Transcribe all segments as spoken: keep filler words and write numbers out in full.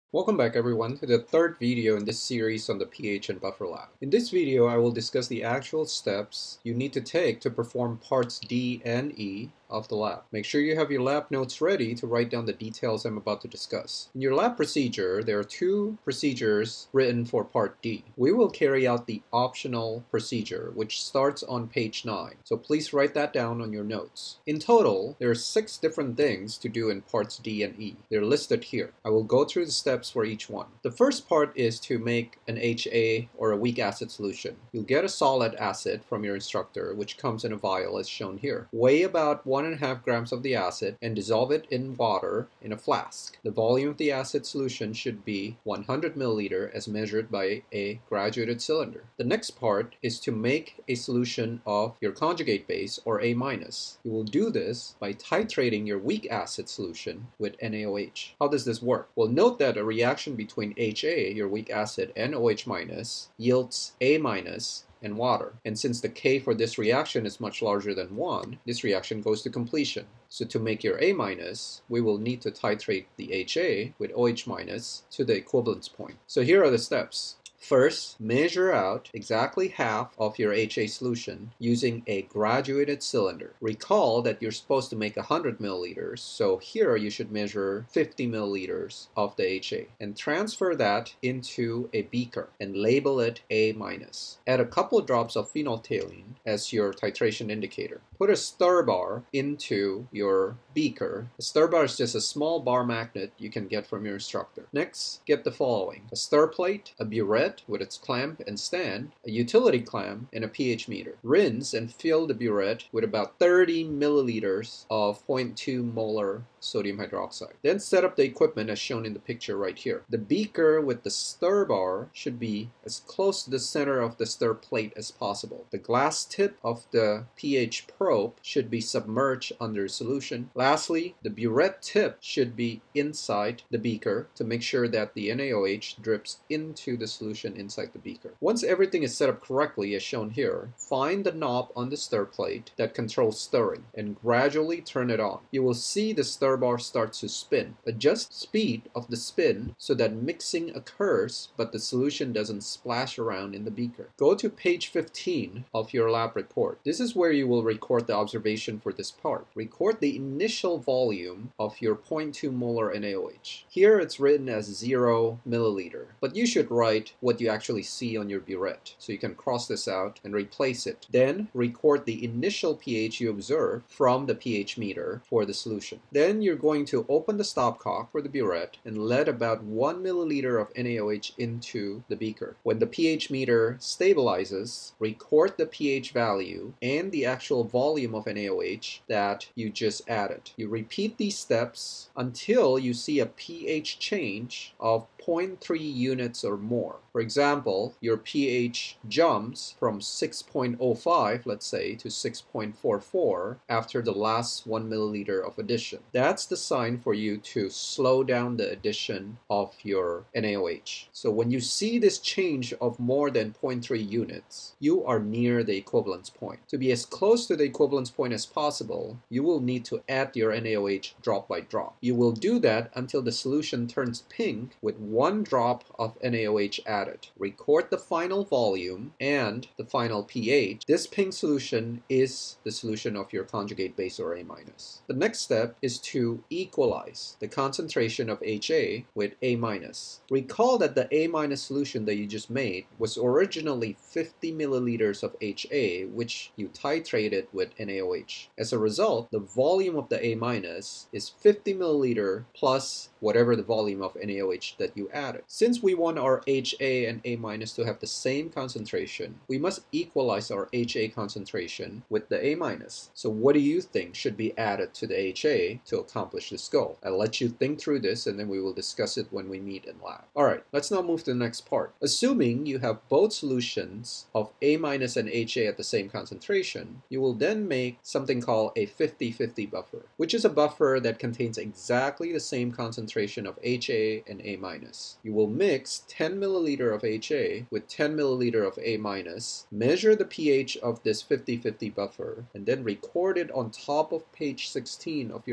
Welcome back everyone to the third video in this series on the pH and buffer lab. In this video I will discuss the actual steps you need to take to perform parts D and E of the lab. Make sure you have your lab notes ready to write down the details I'm about to discuss. In your lab procedure, there are two procedures written for part D. We will carry out the optional procedure, which starts on page nine, so please write that down on your notes. In total, there are six different things to do in parts D and E. They're listed here. I will go through the steps for each one. The first part is to make an H A or a weak acid solution. You'll get a solid acid from your instructor, which comes in a vial as shown here. Weigh about one and a half grams of the acid and dissolve it in water in a flask. The volume of the acid solution should be one hundred milliliters as measured by a graduated cylinder. The next part is to make a solution of your conjugate base or A minus. You will do this by titrating your weak acid solution with N A O H. How does this work? Well, note that a reaction between H A, your weak acid, and O H minus yields A minus and water. And since the K for this reaction is much larger than one, this reaction goes to completion. So to make your A minus, we will need to titrate the H A with O H minus to the equivalence point. So here are the steps. First, measure out exactly half of your H A solution using a graduated cylinder. Recall that you're supposed to make one hundred milliliters, so here you should measure fifty milliliters of the H A and transfer that into a beaker and label it A minus. Add a couple drops of phenolphthalein as your titration indicator. Put a stir bar into your beaker. A stir bar is just a small bar magnet you can get from your instructor. Next, get the following: a stir plate, a burette with its clamp and stand, a utility clamp, and a pH meter. Rinse and fill the burette with about thirty milliliters of zero point two molar sodium hydroxide. Then set up the equipment as shown in the picture right here. The beaker with the stir bar should be as close to the center of the stir plate as possible. The glass tip of the pH probe should be submerged under solution. Lastly, the burette tip should be inside the beaker to make sure that the N A O H drips into the solution inside the beaker. Once everything is set up correctly as shown here, find the knob on the stir plate that controls stirring and gradually turn it on. You will see the stir bar starts to spin. Adjust speed of the spin so that mixing occurs but the solution doesn't splash around in the beaker. Go to page fifteen of your lab report. This is where you will record the observation for this part. Record the initial volume of your zero point two molar N A O H. Here it's written as zero milliliter, but you should write what you actually see on your burette, so you can cross this out and replace it. Then record the initial pH you observe from the pH meter for the solution. Then you're going to open the stopcock for the burette and let about one milliliter of N A O H into the beaker. When the pH meter stabilizes, record the pH value and the actual volume of N A O H that you just added. You repeat these steps until you see a pH change of zero point three units or more. For example, your pH jumps from six point zero five, let's say, to six point four four after the last one milliliter of addition. That's the sign for you to slow down the addition of your N A O H. So when you see this change of more than zero point three units, you are near the equivalence point. To be as close to the equivalence point as possible, you will need to add your N A O H drop by drop. You will do that until the solution turns pink with one drop of N A O H added. Record the final volume and the final pH. This pink solution is the solution of your conjugate base or A minus. The next step is to equalize the concentration of H A with A minus. Recall that the A minus solution that you just made was originally fifty milliliters of H A, which you titrated with N A O H. As a result, the volume of the A minus is fifty milliliter plus whatever the volume of N A O H that you added. Since we want our H A and A minus to have the same concentration, we must equalize our H A concentration with the A minus. So what do you think should be added to the H A to accomplish this goal? I'll let you think through this and then we will discuss it when we meet in lab. Alright, let's now move to the next part. Assuming you have both solutions of A minus and H A at the same concentration, you will then make something called a fifty fifty buffer, which is a buffer that contains exactly the same concentration of H A and A minus. You will mix ten milliliter of H A with ten milliliter of A minus, measure the pH of this fifty fifty buffer, and then record it on top of page sixteen of your lab report.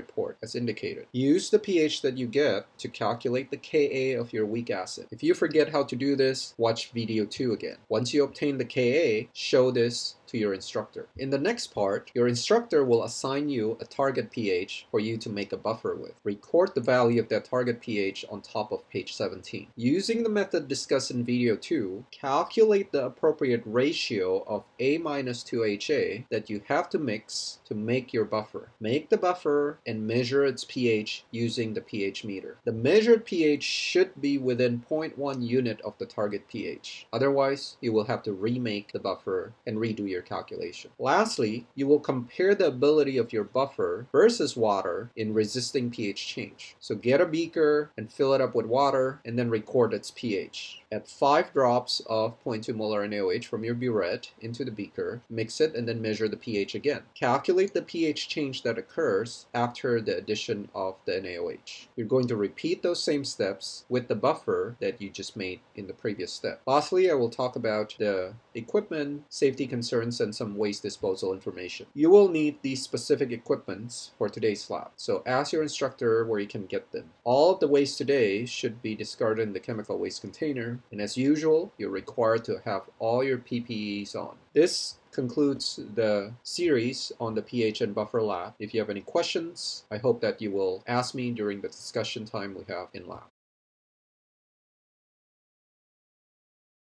report as indicated. Use the pH that you get to calculate the Ka of your weak acid. If you forget how to do this, watch video two again. Once you obtain the Ka, show this to your instructor. In the next part, your instructor will assign you a target pH for you to make a buffer with. Record the value of that target pH on top of page seventeen. Using the method discussed in video two, calculate the appropriate ratio of A minus two H A that you have to mix to make your buffer. Make the buffer and measure its pH using the pH meter. The measured pH should be within zero point one unit of the target pH. Otherwise, you will have to remake the buffer and redo your calculation. Lastly, you will compare the ability of your buffer versus water in resisting pH change. So get a beaker and fill it up with water and then record its pH. Add five drops of zero point two molar N A O H from your burette into the beaker, mix it, and then measure the pH again. Calculate the pH change that occurs after the addition of the N A O H. You're going to repeat those same steps with the buffer that you just made in the previous step. Lastly, I will talk about the equipment, safety concerns, and some waste disposal information. You will need these specific equipments for today's lab, so ask your instructor where you can get them. All of the waste today should be discarded in the chemical waste container, and as usual, you're required to have all your P P Es on. This concludes the series on the pH and buffer lab. If you have any questions, I hope that you will ask me during the discussion time we have in lab.